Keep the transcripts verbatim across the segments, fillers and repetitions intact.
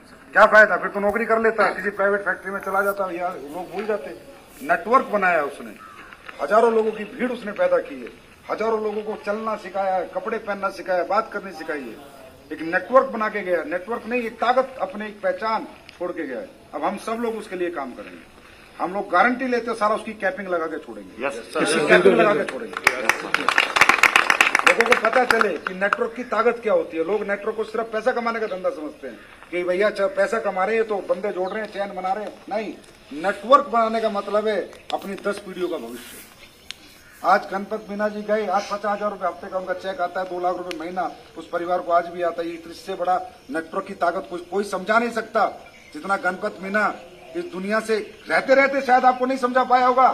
क्या फायदा, फिर तो नौकरी कर लेता, किसी प्राइवेट फैक्ट्री में चला जाता, यार लोग भूल जाते। नेटवर्क बनाया उसने, हजारों लोगों की भीड़ उसने पैदा की है, हजारों लोगों को चलना सिखाया है, कपड़े पहनना सिखाया है, बात करनी सिखाई है। एक नेटवर्क बना के गया, नेटवर्क नहीं, एक ताकत, अपने एक पहचान छोड़ के गया है। अब हम सब लोग उसके लिए काम करेंगे। हम लोग गारंटी लेते हैं, सारा उसकी कैपिंग लगा के छोड़ेंगे, कैपिंग लगा के छोड़ेंगे। लोगों को पता चले कि नेटवर्क की ताकत क्या होती है। लोग नेटवर्क को सिर्फ पैसा कमाने का धंधा समझते हैं कि भैया पैसा कमा रहे हैं तो बंदे जोड़ रहे हैं, चैन बना रहे हैं। नहीं, नेटवर्क बनाने का मतलब है अपनी दस पीढ़ियों का भविष्य। आज गणपत मीना जी गए, आज पचास हजार रुपए हफ्ते का उनका चेक आता है, दो लाख रुपए महीना उस परिवार को आज भी आता है। इससे बड़ा नेटवर्क की ताकत कोई कोई समझा नहीं सकता जितना गणपत मीना इस दुनिया से रहते रहते शायद आपको नहीं समझा पाया होगा,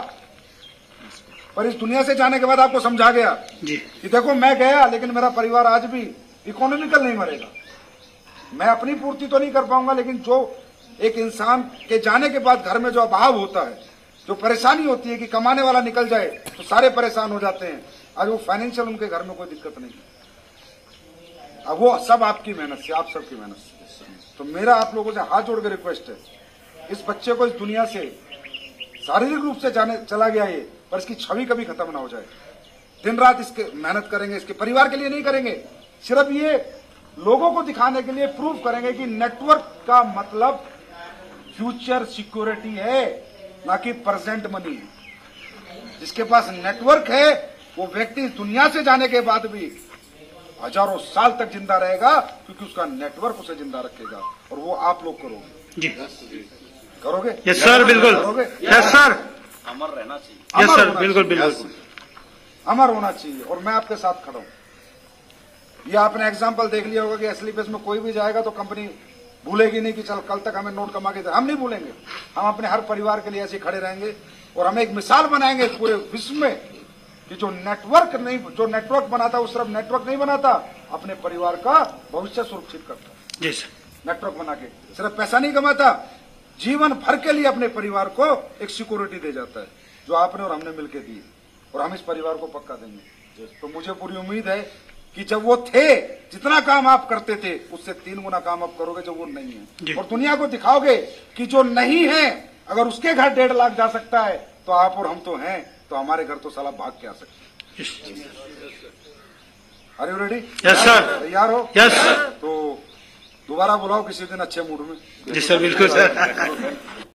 पर इस दुनिया से जाने के बाद आपको समझा गया जी कि देखो मैं गया लेकिन मेरा परिवार आज भी इकोनॉमिकल नहीं मरेगा। मैं अपनी पूर्ति तो नहीं कर पाऊंगा, लेकिन जो एक इंसान के जाने के बाद घर में जो अभाव होता है, जो परेशानी होती है कि कमाने वाला निकल जाए तो सारे परेशान हो जाते हैं, आज वो फाइनेंशियल उनके घर में कोई दिक्कत नहीं है। अब वो सब आपकी मेहनत से, आप सबकी मेहनत से। तो मेरा आप लोगों से हाथ जोड़ के रिक्वेस्ट है, इस बच्चे को इस दुनिया से शारीरिक रूप से जाने चला गया ये, पर इसकी छवि कभी खत्म ना हो जाए। दिन रात इसके मेहनत करेंगे, इसके परिवार के लिए नहीं करेंगे, सिर्फ ये लोगों को दिखाने के लिए प्रूव करेंगे कि नेटवर्क का मतलब फ्यूचर सिक्योरिटी है, ना कि प्रेजेंट मनी। जिसके पास नेटवर्क है वो व्यक्ति दुनिया से जाने के बाद भी हजारों साल तक जिंदा रहेगा, क्योंकि उसका नेटवर्क उसे जिंदा रखेगा। और वो आप लोग करोगे जी, करोगे? यस सर, बिल्कुल। करोगे? यस सर, अमर रहना चाहिए। यस सर, बिल्कुल बिल्कुल अमर होना चाहिए। और मैं आपके साथ खड़ा हूं। ये आपने एग्जाम्पल देख लिया होगा कि असली बेस में कोई भी जाएगा तो कंपनी भूलेगी नहीं कि चल कल तक हमें नोट कमा के दे। हम नहीं भूलेंगे, हम अपने हर परिवार के लिए ऐसे खड़े रहेंगे और हम एक मिसाल बनाएंगे पूरे विश्व में कि जो नेटवर्क नहीं, जो नेटवर्क बनाता वो सिर्फ नेटवर्क नहीं बनाता, अपने परिवार का भविष्य सुरक्षित करता। जी सर। नेटवर्क बना के सिर्फ पैसा नहीं कमाता, जीवन भर के लिए अपने परिवार को एक सिक्योरिटी दे जाता है, जो आपने और हमने मिलकर दी, और हम इस परिवार को पक्का देंगे। तो मुझे पूरी उम्मीद है कि जब वो थे, जितना काम आप करते थे उससे तीन गुना काम आप करोगे जब वो नहीं है, और दुनिया को दिखाओगे कि जो नहीं है अगर उसके घर डेढ़ लाख जा सकता है तो आप और हम तो हैं, तो हमारे घर तो साला भाग के आ सकते हैं। Are you ready? Yes sir. तैयार हो? Yes sir. तो दोबारा बुलाओ किसी दिन अच्छे मूड में। जी सर, बिल्कुल सर।